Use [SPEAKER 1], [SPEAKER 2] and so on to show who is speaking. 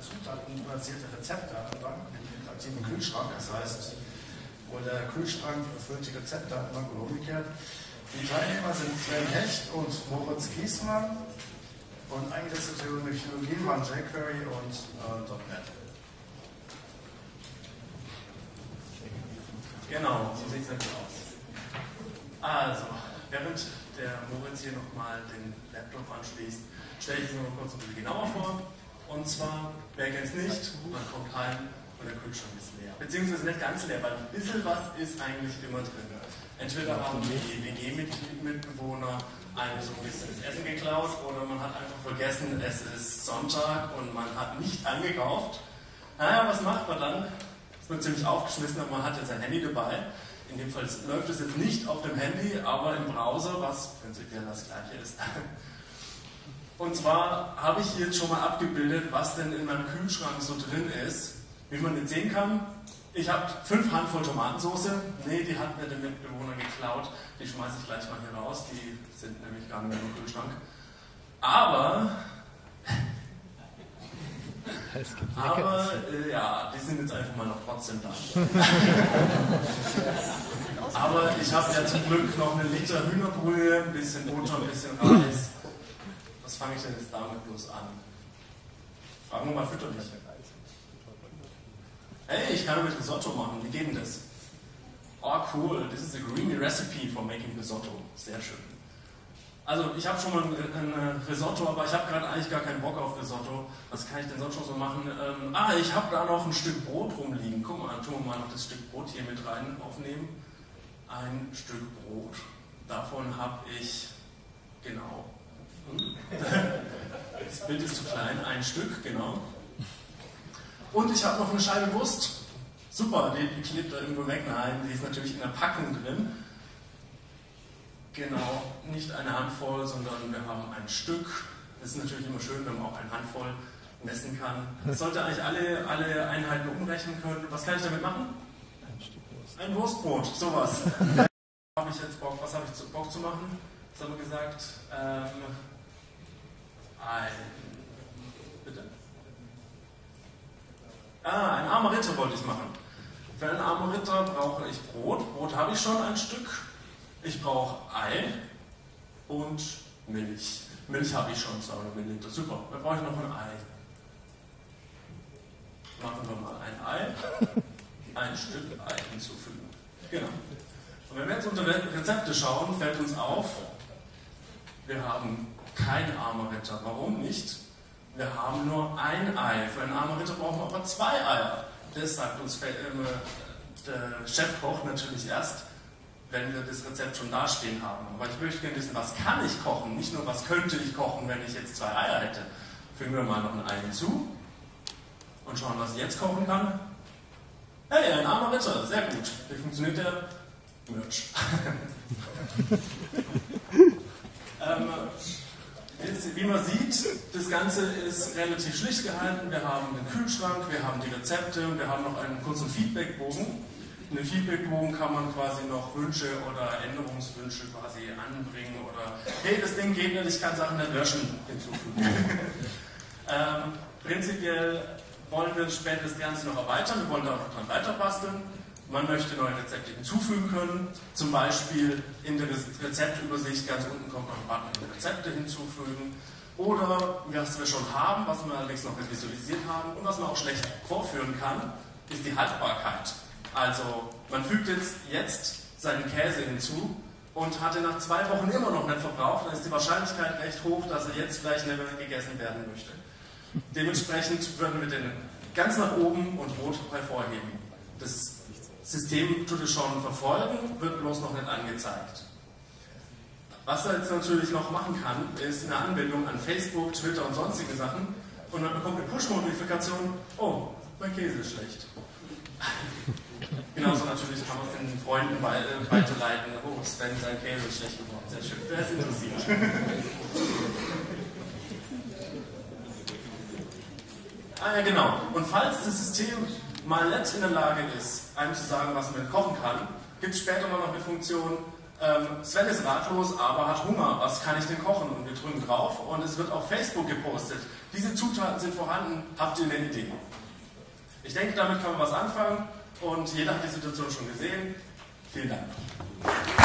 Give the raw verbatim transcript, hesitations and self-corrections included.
[SPEAKER 1] zutatenbasierte Rezeptdatenbank mit einem interaktiven Kühlschrank. Das heißt, wo der Kühlschrank erfüllt die Rezeptdatenbank oder umgekehrt. Die Teilnehmer sind Sven Hecht und Moritz Kiesmann und eingesetzte Technologien waren jQuery und äh, .NET.
[SPEAKER 2] Genau, so sieht es nämlich aus. Also, während der Moritz hier nochmal den Laptop anschließt, stelle ich es noch mal kurz ein bisschen genauer vor. Und zwar, wer kennt es nicht, man kommt heim und der Kühlschrank ist leer. Beziehungsweise nicht ganz leer, weil ein bisschen was ist eigentlich immer drin. Entweder haben die W G-Mitbewohner einem so ein bisschen das Essen geklaut oder man hat einfach vergessen, es ist Sonntag und man hat nicht angekauft. Naja, was macht man dann? Ist man ziemlich aufgeschmissen, aber man hat jetzt ein Handy dabei. In dem Fall läuft es jetzt nicht auf dem Handy, aber im Browser, was prinzipiell das gleiche ist. Und zwar habe ich jetzt schon mal abgebildet, was denn in meinem Kühlschrank so drin ist. Wie man jetzt sehen kann, ich habe fünf Handvoll Tomatensauce. Ne, die hat mir der Mitbewohner geklaut. Die schmeiße ich gleich mal hier raus. Die sind nämlich gar nicht mehr im Kühlschrank. Aber... Aber äh, ja, die sind jetzt einfach mal noch trotzdem da. Aber ich habe ja zum Glück noch einen Liter Hühnerbrühe, ein bisschen Butter, ein bisschen Reis. Was fange ich denn jetzt damit bloß an? Fragen wir mal fütterlich. Hey, ich kann damit Risotto machen. Wie geht denn das? Oh cool, this is a creamy recipe for making risotto. Sehr schön. Also ich habe schon mal ein, ein Risotto, aber ich habe gerade eigentlich gar keinen Bock auf Risotto. Was kann ich denn sonst noch so machen? Ähm, ah, ich habe da noch ein Stück Brot rumliegen. Guck mal, tun wir mal noch das Stück Brot hier mit rein aufnehmen. Ein Stück Brot. Davon habe ich, genau. Das Bild ist zu klein, ein Stück, genau. Und ich habe noch eine Scheibe Wurst. Super, die, die klebt da irgendwo weg. Nein, die ist natürlich in der Packung drin. Genau, nicht eine Handvoll, sondern wir haben ein Stück. Das ist natürlich immer schön, wenn man auch eine Handvoll messen kann. Das sollte eigentlich alle, alle Einheiten umrechnen können. Was kann ich damit machen? Ein Wurstbrot, sowas. Habe ich jetzt Bock, was habe ich zu Bock zu machen? Was haben wir gesagt? Ähm, ein... Bitte? Ah, ein armer Ritter wollte ich machen. Für einen armen Ritter brauche ich Brot. Brot habe ich schon ein Stück. Ich brauche Ei und Milch. Milch habe ich schon, zweihundert Milliliter. Super, dann brauche ich noch ein Ei. Machen wir mal ein Ei, ein Stück Ei hinzufügen. Genau. Und wenn wir jetzt unter Rezepte schauen, fällt uns auf, wir haben kein armer Ritter. Warum nicht? Wir haben nur ein Ei. Für einen armen Ritter brauchen wir aber zwei Eier. Das sagt uns der Chefkoch natürlich erst, wenn wir das Rezept schon dastehen haben. Aber ich möchte gerne wissen, was kann ich kochen? Nicht nur, was könnte ich kochen, wenn ich jetzt zwei Eier hätte. Fügen wir mal noch ein Ei hinzu und schauen, was ich jetzt kochen kann. Hey, ein armer Ritter, sehr gut. Wie funktioniert der? Merch. ähm, jetzt, wie man sieht, das Ganze ist relativ schlicht gehalten. Wir haben den Kühlschrank, wir haben die Rezepte und wir haben noch einen kurzen Feedbackbogen. In den Feedbackbogen kann man quasi noch Wünsche oder Änderungswünsche quasi anbringen oder hey, das Ding geht nicht, ich kann Sachen nicht löschen hinzufügen. ähm, prinzipiell wollen wir später das Ganze noch erweitern, wir wollen da auch noch dran weiter basteln. Man möchte neue Rezepte hinzufügen können, zum Beispiel in der Rezeptübersicht ganz unten kommt noch ein Button in Rezepte hinzufügen. Oder was wir schon haben, was wir allerdings noch nicht visualisiert haben und was man auch schlecht vorführen kann, ist die Haltbarkeit. Also man fügt jetzt, jetzt seinen Käse hinzu und hat ihn nach zwei Wochen immer noch nicht verbraucht, dann ist die Wahrscheinlichkeit recht hoch, dass er jetzt vielleicht nicht mehr gegessen werden möchte. Dementsprechend würden wir den ganz nach oben und rot hervorheben. Das System tut es schon verfolgen, wird bloß noch nicht angezeigt. Was er jetzt natürlich noch machen kann, ist eine Anbindung an Facebook, Twitter und sonstige Sachen und man bekommt eine Push-Notifikation, oh, mein Käse ist schlecht. Genauso natürlich kann man es den Freunden weiterleiten, oh, Sven, sein Käse ist schlecht geworden, sehr schön, wer ist interessiert. Ah ja, genau. Und falls das System mal nicht in der Lage ist, einem zu sagen, was man kochen kann, gibt es später mal noch eine Funktion, Ähm, Sven ist ratlos, aber hat Hunger. Was kann ich denn kochen? Und wir drücken drauf und es wird auf Facebook gepostet. Diese Zutaten sind vorhanden. Habt ihr eine Idee? Ich denke, damit kann man was anfangen und jeder hat die Situation schon gesehen. Vielen Dank.